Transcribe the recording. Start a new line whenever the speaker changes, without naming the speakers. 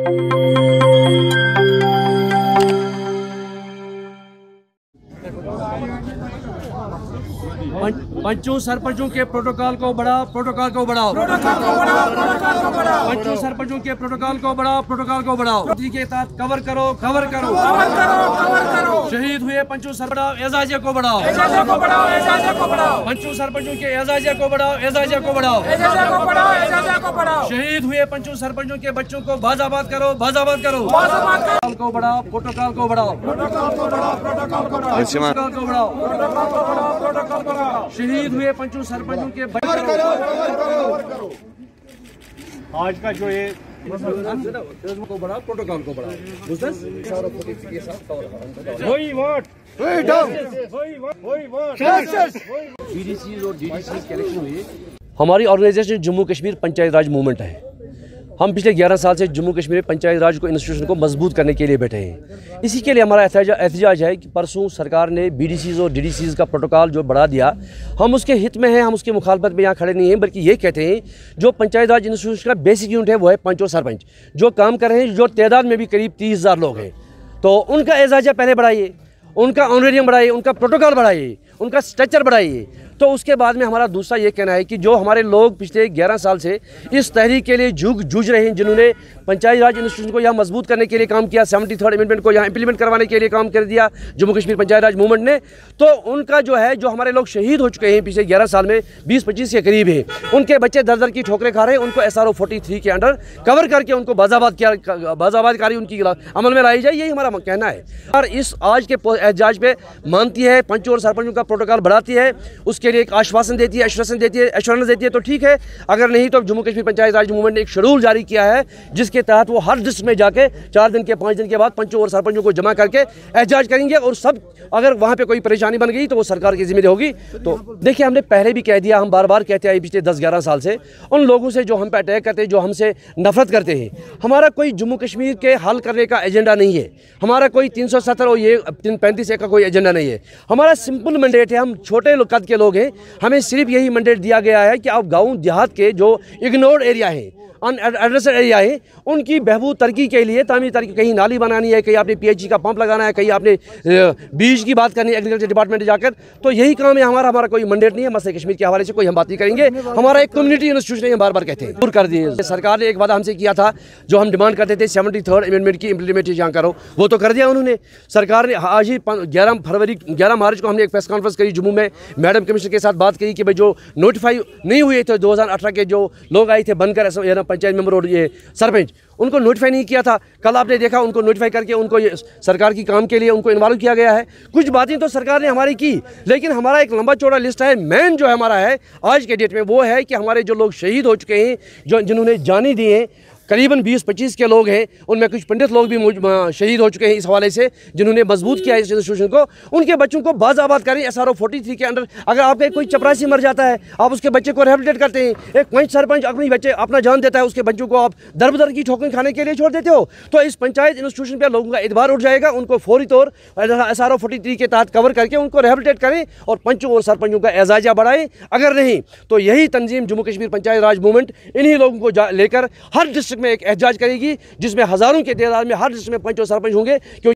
पंचों सरपंचों के प्रोटोकॉल को बढ़ाओ, प्रोटोकॉल को बढ़ाओ, पंचों सरपंचों के प्रोटोकॉल को बढ़ाओ, प्रोटोकॉल को बढ़ाओ। के तहत कवर करो, कवर करो, शहीद हुए पंचों सरपंच एजाजिया को बढ़ाओ, पंचों सरपंचों के एजाजिया को बढ़ाओ, एजाजिया को बढ़ाओ, शहीद हुए पंचों सरपंचों के बच्चों को बाजाबाद करो, बाजाबाद करो, प्रोटोकॉल को बढ़ाओ, प्रोटोकॉल को बढ़ाओ, प्रोटोकॉल को बढ़ाओ, शहीद हुए पंचों सरपंचों के बच्चों
आज का जो ये
को बढ़ाओ, प्रोटोकॉल को बढ़ाओ। बीडीसी और डीडीसी के इलेक्शन हुए। हमारी ऑर्गेनाइजेशन जम्मू कश्मीर पंचायत राज मूवमेंट है। हम पिछले 11 साल से जम्मू कश्मीर पंचायत राज को इंस्टीट्यूशन को मजबूत करने के लिए बैठे हैं। इसी के लिए हमारा एहतजाज है कि परसों सरकार ने बीडीसीज और डीडीसीज का प्रोटोकॉल जो बढ़ा दिया, हम उसके हित में हैं, हम उसकी मुखालफत में यहाँ खड़े नहीं हैं, बल्कि ये कहते हैं जो पंचायत राज इंस्टीट्यूशन का बेसिक यूनिट है वो है पंच और सरपंच, जो काम कर रहे हैं, जो तादाद में भी करीब 30,000 लोग हैं। तो उनका एजाजा पहले बढ़ाइए, उनका ऑनरेरियम बढ़ाइए, उनका प्रोटोकॉल बढ़ाइए, उनका स्ट्रक्चर बढ़ाइए। तो उसके बाद में हमारा दूसरा ये कहना है कि जो हमारे लोग पिछले 11 साल से इस तहरीक के लिए जूझ रहे हैं, जिन्होंने पंचायत राज इंस्टीट्यूशन को यहाँ मजबूत करने के लिए काम किया, 73rd अमेंडमेंट को यहाँ इंप्लीमेंट करवाने के लिए काम कर दिया जम्मू कश्मीर पंचायत राज मूवमेंट ने, तो उनका जो है, जो हमारे लोग शहीद हो चुके हैं पिछले 11 साल में 20-25 के करीब हैं, उनके बच्चे दर दर की ठोकरें खा रहे हैं, उनको SRO 43 के अंडर कवर करके उनको बाजाबादकारी उनकी अमल में लाई जाए, यही हमारा कहना है। और इस आज के एहतजाज पे मानती है, पंचों और सरपंचों का प्रोटोकॉल बढ़ाती है, उसके लिए एक आश्वासन देती है, एश्योरेंस देती है, तो ठीक है। अगर नहीं तो जम्मू कश्मीर पंचायत राज मूवमेंट ने एक शेड्यूल जारी किया है, जिसके तहत वो हर डिस्ट्रिक्ट में जाके 4 दिन के 5 दिन के बाद पंचों और सरपंचों को जमा करके एहतजाज करेंगे, और सब अगर वहाँ पे कोई परेशानी बन गई तो वो सरकार की जिम्मेदारी होगी। तो देखिए, हमने पहले भी कह दिया, हम बार बार कहते आए पिछले 10-11 साल से, उन लोगों से जो हम पे अटैक करते हैं, जो हमसे नफरत करते हैं, हमारा कोई जम्मू कश्मीर के हल करने का एजेंडा नहीं है, हमारा कोई 370 और ये 35 का कोई एजेंडा नहीं है। हमारा सिंपल मैंडेट है, हम छोटे कद के लोग हैं, हमें सिर्फ यही मैंडेट दिया गया है कि आप गाँव देहात के जो इग्नोर्ड एरिया हैं, अनएड्रेस्ड एरिया है, उनकी बहबूद तरक्की के लिए, तामीर तरक्की, कहीं नाली बनानी है, कहीं आपने PHG का पंप लगाना है, कहीं आपने बीज की बात करनी है एग्रीकल्चर डिपार्टमेंट जाकर, तो यही काम है हमारा। हमारा कोई मैंडेट नहीं है, मसले कश्मीर के हवाले से कोई हम बात नहीं करेंगे। हमारा एक कम्युनिटी इंस्टीट्यूशन है, बार बार कहते हैं, दूर कर दिए। सरकार ने एक वादा हमसे किया था, जो हम डिमांड करते थे 73rd अमेंडमेंट की इम्प्लीमेंटेशन करो, वो तो कर दिया उन्होंने। सरकार ने आज ही 11 मार्च को हमने एक प्रेस कॉन्फ्रेंस करी जम्मू में, मैडम कमिश्नर के साथ बात करी कि भाई जो नोटिफाई नहीं हुए थे 2018 के जो लोग आए थे बनकर पंचायत मेंबर और ये सरपंच, उनको नोटिफाई नहीं किया था। कल आपने देखा उनको नोटिफाई करके उनको ये सरकार की काम के लिए उनको इन्वॉल्व किया गया है। कुछ बातें तो सरकार ने हमारी की, लेकिन हमारा एक लंबा चौड़ा लिस्ट है। मेन जो हमारा है आज के डेट में वो है कि हमारे जो लोग शहीद हो चुके हैं, जो जिन्होंने जाने दी हैं, करीबन 20-25 के लोग हैं, उनमें कुछ पंडित लोग भी शहीद हो चुके हैं इस हवाले से, जिन्होंने मजबूत किया इस इंस्टीट्यूशन को। उनके बच्चों को बाज़ाबाद करें SRO 43 के अंडर। अगर आपका कोई चपरासी मर जाता है, आप उसके बच्चे को रिहेबिलिटेट करते हैं, एक पंच सरपंच अपनी बच्चे अपना जान देता है, उसके बच्चों को आप दर बदर की ठोकरें खाने के लिए छोड़ देते हो, तो इस पंचायत इंस्टीट्यूशन पर लोगों का एतबार उठ जाएगा। उनको फौरी तौर SRO 43 के तहत कवर करके उनको रिहेबिलिटेट करें और पंचों और सरपंचों का एजाजा बढ़ाएं। अगर नहीं तो यही तंजीम जम्मू कश्मीर पंचायत राज मूवमेंट इन्हीं लोगों को लेकर हर डिस्ट्रिक्ट में एक एहतजाज करेगी, जिसमें हज़ारों के तादाद में हर डिस्ट्रिक्ट में पंच और सरपंच होंगे।